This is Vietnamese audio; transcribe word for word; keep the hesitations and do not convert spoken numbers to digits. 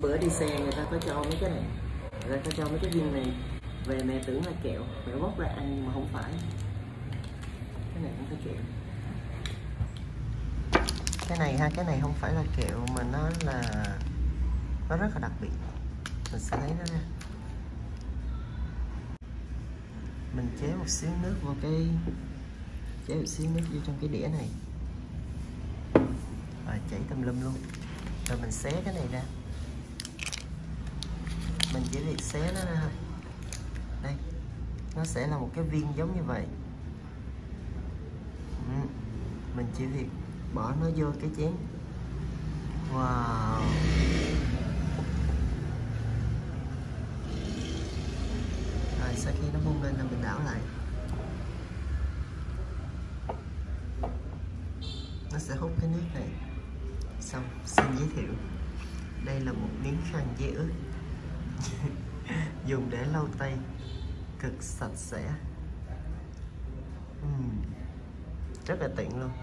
Bữa đi xe người ta có cho mấy cái này, người ta có cho mấy cái viên này về, mẹ tưởng là kẹo, mẹ bóc ra ăn nhưng mà không phải, cái này không phải kẹo. Cái này ha, cái này không phải là kẹo mà nó là nó rất là đặc biệt. Mình sẽ lấy nó ra, mình chế một xíu nước vào cái chế một xíu nước vô trong cái đĩa này, rồi chảy tùm lum luôn. Rồi mình xé cái này ra, mình chỉ việc xé nó ra thôi. Đây, nó sẽ là một cái viên giống như vậy. Ừ. Mình chỉ việc bỏ nó vô cái chén. Wow. Rồi sau khi nó bung lên là mình đảo lại, nó sẽ hút cái nước này. Xong, xin giới thiệu, đây là một miếng khăn giấy ướt dùng để lau tay, cực sạch sẽ, uhm, rất là tiện luôn.